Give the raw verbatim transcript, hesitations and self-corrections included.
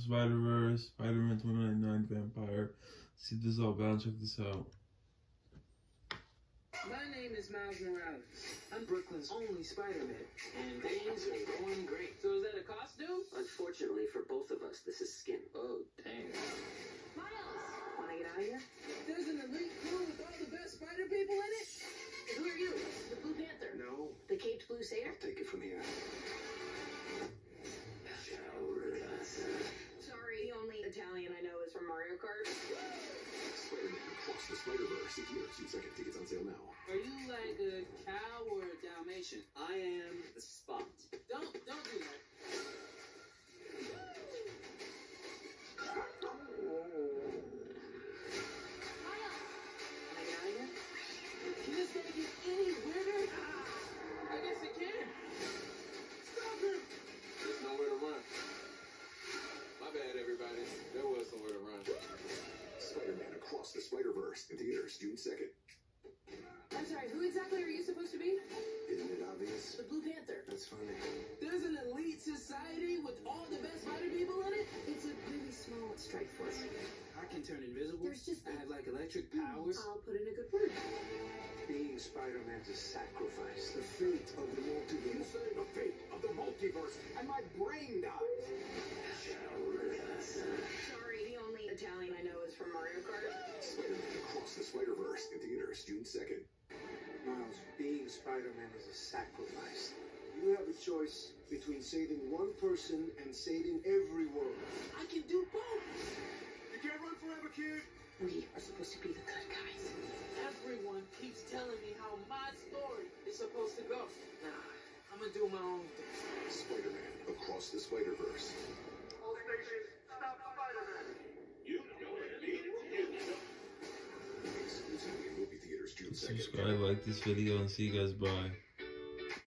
Spider-Verse, Spider-Man twenty ninety-nine Vampire. See this all about. Check this out. My name is Miles Morales. I'm Brooklyn's only Spider-Man, and things are going great. So is that a costume? Unfortunately for both of us, this is skin. Oh, dang. Miles! Wanna get out of here? There's an elite crew with all the best spider people in it? Who are you? The Blue Panther? No. The caped Blue Satyr? I'll take it from here. Sorry, the only Italian I know is from Mario Kart. SpiderMan Across the Spider-Verse. If you're two second tickets on sale now. Are you like a cow or a Dalmatian? I am the Spot. Don't, don't do that. Can this guy get any weirder? I guess it can. Stop him! There's nowhere to run. My bad, everybody. There was nowhere to run. SpiderMan Across the Spider-Verse in theaters June second. I'm sorry, who exactly are you supposed to be? Isn't it obvious? The Blue Panther. That's funny. There's an elite society with all the best spider people in it? It's a really small strike force. I can turn invisible. There's just- I have like electric powers. I'll put in a good word. Being Spider-Man's a sacrifice. The fate of the multiverse. The fate of the multiverse. And my brain dies. Sorry, the only Italian I know is from Mario Kart. SpiderMan Across the Spider-Verse in theaters June second. Miles, being Spider-Man is a sacrifice. You have a choice between saving one person and saving every world. I can do both. You can't run forever, kid. We are supposed to be the good guys. Everyone keeps telling me how my story is supposed to go. Nah, I'm gonna do my own thing. SpiderMan Across the Spider-Verse. All stations, stop Spider-Man. You know what I mean? Exclusively in movie theaters June second. Subscribe, like this video, and see you guys. Bye.